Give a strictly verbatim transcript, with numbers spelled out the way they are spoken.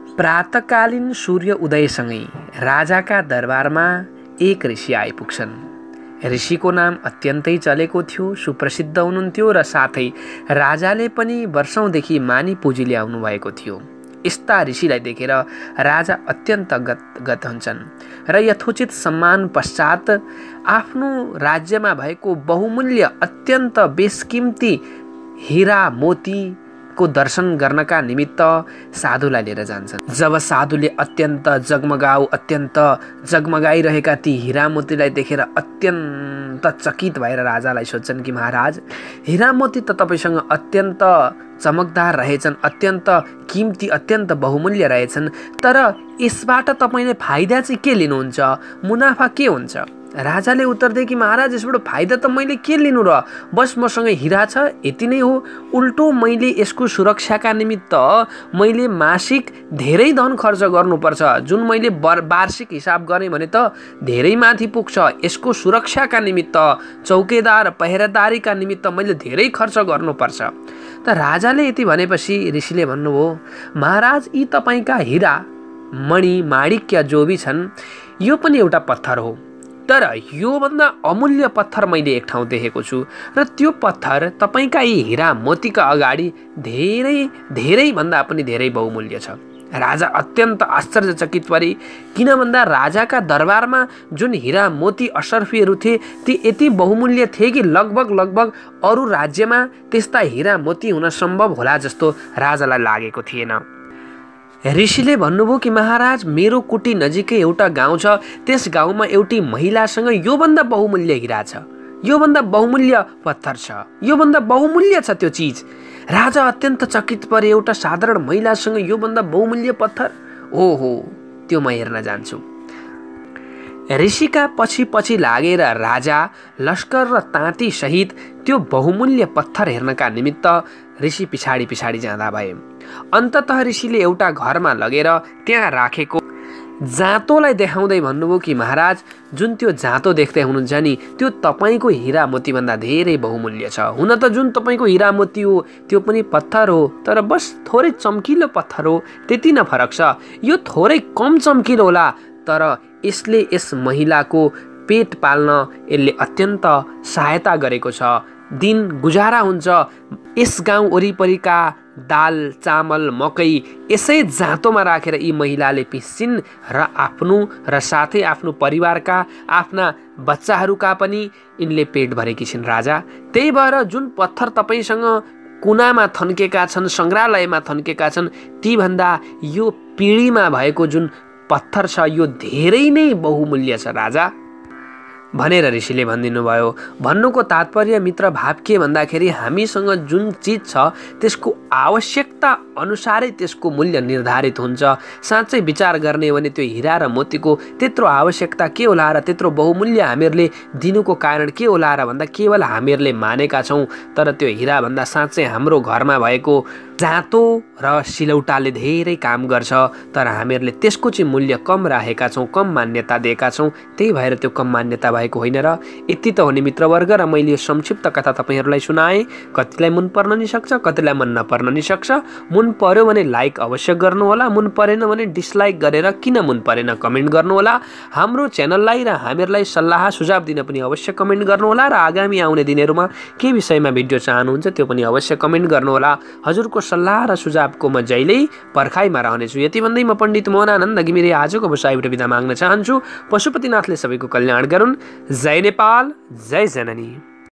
प्रातकालीन सूर्य उदयसँगै राजाका दरबारमा एक ऋषि आइपुग्छन्। ऋषिको नाम अत्यन्तै चलेको थियो, सुप्रसिद्ध हुनुहुन्थ्यो र साथै राजाले पनि वर्षौंदेखि मानी पुजी ल्याउनु भएको थियो। यस्ता ऋषिलाई देखेर राजा अत्यन्त गदगद हुन्छन् र यथोचित सम्मान पश्चात आफ्नो राज्यमा भएको बहुमूल्य अत्यन्त बेसकीमती हीरा मोती को दर्शन गर्नका निमित्त साधुलाई लिएर जान्छन्। जब साधुले अत्यन्त जगमगाउ अत्यन्त जगमगाइरहेका ती हीरा मोतीलाई देखेर अत्यन्त चकित भएर राजालाई सोध्छन् कि महाराज, हीरा मोती त तपाईसँग अत्यन्त चमकदार रहेछन्, अत्यन्त कीमती, अत्यन्त बहुमूल्य रहेछन्, तर यसबाट तपाईले फाइदा चाहिँ के लिनुहुन्छ, मुनाफा के हुन्छ? राजाले उत्तर दिए कि महाराज, यसबाट फाइदा त मैले के लिनु र, बस मसँग हीरा छ यति नै हो। उल्टो मैले यसको सुरक्षाका निमित्त मैले मासिक धेरै धन खर्च गर्नुपर्छ, जुन मैले वार्षिक हिसाब गरेँ भने त धेरै माथि पुग्छ। यसको सुरक्षाका निमित्त, चौकीदार पहरेदारीका निमित्त मैले धेरै खर्च गर्नुपर्छ। त राजाले यति भनेपछि ऋषिले भन्नुभयो, महाराज, यी तपाईका हीरा मणि माणिक्य जो भी छन्, यो पनि एउटा पत्थर हो, तर योभन्दा अमूल्य पत्थर मैले एक ठाउँ देखेको छु र त्यो पत्थर तपाईका यी हीरा मोतीका अगाडि धेरै धेरै भन्दा पनि धेरै बहुमूल्य छ। राजा अत्यन्त आश्चर्यचकित परे, किन भन्दा राजाका दरबारमा जुन हीरा मोती अशर्फीहरू थिए ती यति बहुमूल्य थिए कि लगभग लगभग अरू राज्यमा त्यस्ता हीरा मोती हुन सम्भव होला जस्तो राजालाई लागेको थिएन। ऋषिले भन्नुभयो कि महाराज, मेरो कुटी नजिकै एउटा गाउँ छ, त्यस गाउँमा एउटी महिलासँग योभन्दा बहुमूल्य हीरा छ, योभन्दा बहुमूल्य पत्थर छ, योभन्दा बहुमूल्य छ त्यो चिज। राजा अत्यन्त चकित परे, एउटा साधारण महिलासँग योभन्दा बहुमूल्य पत्थर, ओहो, त्यो म हेर्न जान्छु। ऋषिका पछि पछि लागेर राजा लस्कर र ताँती सहित त्यो बहुमूल्य पत्थर हेर्नका निमित्त ऋषि पिछाडी पिछाडी जाँदा भए। अन्ततः ऋषिले एउटा घरमा लगेर त्यहाँ राखेको जाँतोलाई देखाउँदै भन्नुभयो कि महाराज, जुन त्यो जाँतो देख्दै हुनुहुन्छ नि, त्यो तपाईँको हीरा मोती भन्दा धेरै बहुमूल्य छ। हुन त जुन तपाईँको हीरा मोती हो त्यो पनि पत्थर हो, तर बस थोरै चम्किलो पत्थर हो, त्यति न फरक छ। यो थोरै कम चम्किलो होला, तर यसले यस महिलाको पेट पाल्न यसले अत्यन्त सहायता गरेको छ, दिन गुजारा हुन्छ। यस गाउँ वरिपरिका दाल चामल मकै यसै जाँतोमा राखेर यी महिलाले पिस्छिन् र आफ्नो र साथै आफ्नो परिवारका आफ्ना बच्चाहरूका पनि यिनले पेट भरेकी छिन् राजा। त्यही भएर जुन पत्थर तपाईसँग कुनामा थन्केका छन्, सङ्ग्रहालयमा थन्केका छन्, ती भन्दा यो पिँढीमा भएको जुन पत्थर छ यो धेरै नै बहुमूल्य छ राजा भनेर ऋषिले भनिदिनु भयो। भन्नुको तात्पर्य मित्र भाव के भन्दाखेरि हामीसँग जुन चिज छ त्यसको आवश्यकता अनुसारै त्यसको मूल्य निर्धारित हुन्छ। साँच्चै विचार गर्ने हो भने त्यो हीरा र मोतीको त्यत्रो आवश्यकता के होला र त्यत्रो बहुमूल्य हामीहरूले दिनुको कारण के होला र भन्दा केवल हामीहरूले मानेका छौँ, तर त्यो हीरा भन्दा साँच्चै हाम्रो घरमा भएको जाँतो र सिलौटाले धेरै काम गर्छ, तर हामीहरूले त्यसको चाहिँ मूल्य कम राखेका छौँ, कम मान्यता दिएका छौँ। त्यही भएर त्यो कम मान्यता भएको होइन र यति त हो नि मित्रवर्ग। र मैले यो संक्षिप्त कथा तपाईँहरूलाई सुनाएँ। कतिलाई मन पर्न नि सक्छ, कतिलाई मन नपर्न नि सक्छ। मन पर्यो भने लाइक अवश्य गर्नुहोला, मन परेन भने डिसलाइक गरेर किन मन परेन कमेन्ट गर्नुहोला। हाम्रो च्यानललाई र हामीहरूलाई सल्लाह सुझाव दिन पनि अवश्य कमेन्ट गर्नुहोला र आगामी आउने दिनहरूमा के विषयमा भिडियो चाहनुहुन्छ त्यो पनि अवश्य कमेन्ट गर्नुहोला। हजुरको सल्लाह र सुझावको म जहिल्यै पर्खाइमा रहनेछु। यति भन्दै म पण्डित मोहनानन्द घिमिरे आजको बसाइबाट बिदा माग्न चाहन्छु। पशुपतिनाथले सबैको कल्याण गरून्। जय नेपाल, जय जननी।